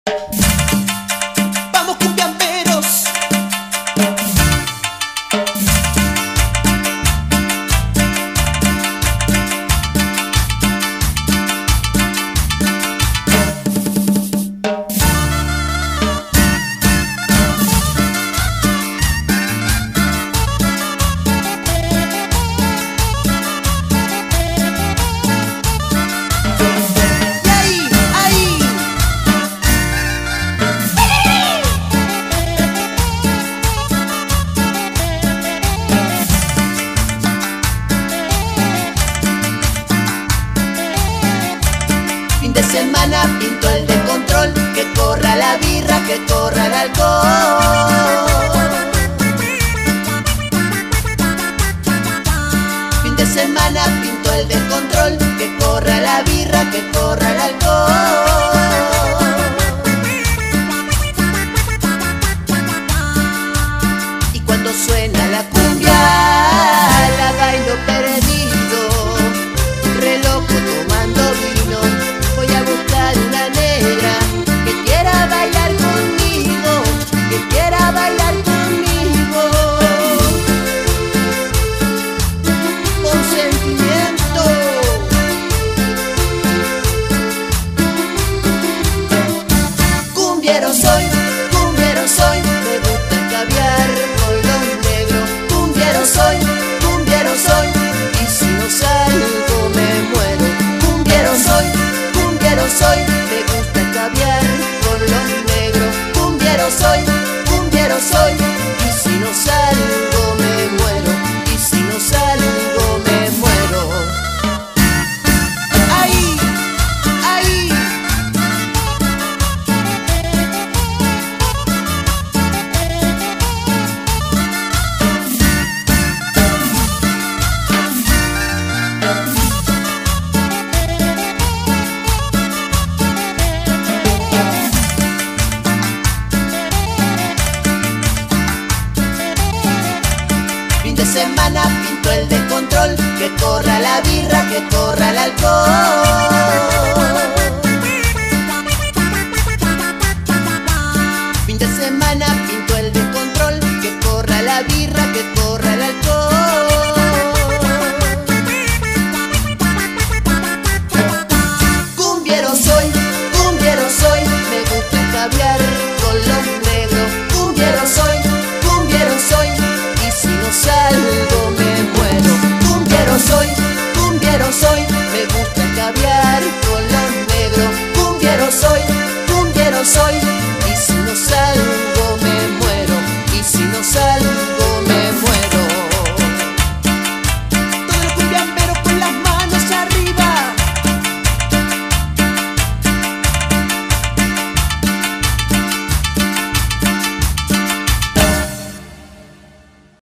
Vamos cumbiamberos. Fin de semana pinto el de control, que corra la birra, que corra el alcohol. Fin de semana pinto el de control, que corra la birra, que corra el alcohol. Y cuando suena la cumbia, la bailo perdido, re loco tomando vino. Voy a buscar una negra que quiera bailar conmigo, que quiera bailar conmigo, con sentimiento. Cumbiero soy, me gusta el caviar con los negros. Cumbiero soy, y si no salgo me muero. Cumbiero soy, me gusta el caviar con los negros. Cumbiero soy, y si no salgo me muero, y si no salgo me muero. ¡Ay! ¡Ay! Fin de semana pinto el de control, que corra la birra, que corra el alcohol.